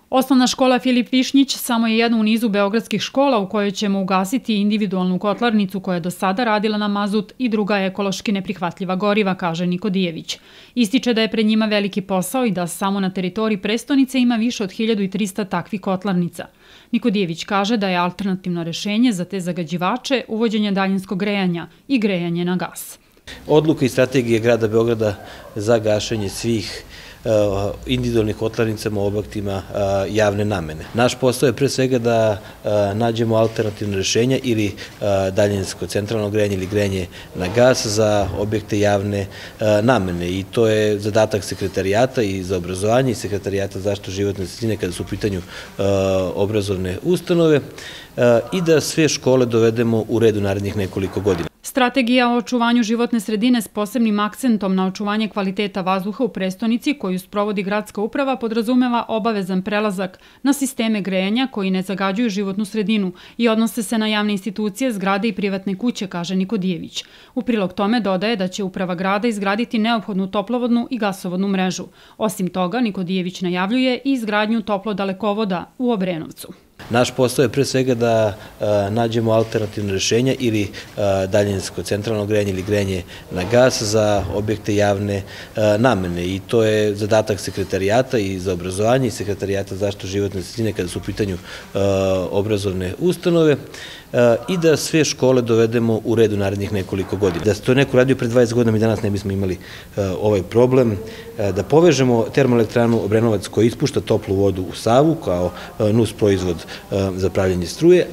Osnovna škola Filip Višnjić samo je jedna u nizu beogradskih škola u kojoj ćemo ugasiti individualnu kotlarnicu koja je do sada radila na mazut i druga ekološki neprihvatljiva goriva, kaže Nikodijević. Ističe da je pred njima veliki posao i da samo na teritoriji prestonice ima više od 1300 takvih kotlarnica. Nikodijević kaže da je alternativno rešenje za te zagađivače uvođenje daljinskog grejanja i grejanje na gas. Odluka i strategije grada Beograda za gašenje svih individualnih kotlarnicama u objektima javne namene. Naš posao je pre svega da nađemo alternativne rešenja ili daljinsko centralno grejanje ili grejanje na gas za objekte javne namene i to je zadatak sekretarijata i za obrazovanje i sekretarijata za zaštitu životne sredine kada su u pitanju obrazovne ustanove i da sve škole dovedemo u red u narednih nekoliko godina. Strategija o očuvanju životne sredine s posebnim akcentom na očuvanje kvaliteta vazduha u prestonici koju sprovodi gradska uprava podrazumeva obavezan prelazak na sisteme grejanja koji ne zagađuju životnu sredinu i odnose se na javne institucije, zgrade i privatne kuće, kaže Nikodijević. U prilog tome dodaje da će uprava grada izgraditi neophodnu toplovodnu i gasovodnu mrežu. Osim toga, Nikodijević najavljuje i izgradnju toplodalekovoda u Obrenovcu. Naš posao je pre svega da nađemo alternativne rešenja ili daljinsko centralno grejanje ili grejanje na gas za objekte javne namene i to je zadatak sekretarijata i za obrazovanje i sekretarijata za zaštitu životne sredine kada su u pitanju obrazovne ustanove i da sve škole dovedemo u red u narednih nekoliko godina. Da se to neko radio pred 20 godina mi danas ne bismo imali ovaj problem, da povežemo termoelektranu Obrenovac koja ispušta toplu vodu u Savu kao nus proizvod za pravljanje struje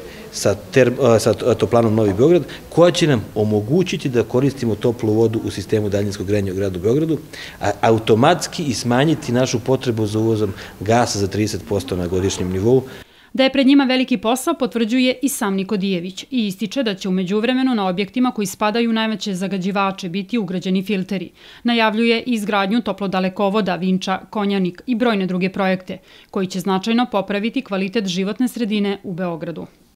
sa toplanom Novi Beograd, koja će nam omogućiti da koristimo toplu vodu u sistemu daljinskog grejanja u gradu Beogradu, a automatski i smanjiti našu potrebu za uvozom gasa za 30% na godišnjem nivou. Da je pred njima veliki posao potvrđuje i sam Nikodijević i ističe da će u međuvremenu na objektima koji spadaju u najveće zagađivače biti ugrađeni filteri. Najavljuje i izgradnju toplodalekovoda Vinča, Konjanik i brojne druge projekte koji će značajno popraviti kvalitet životne sredine u Beogradu.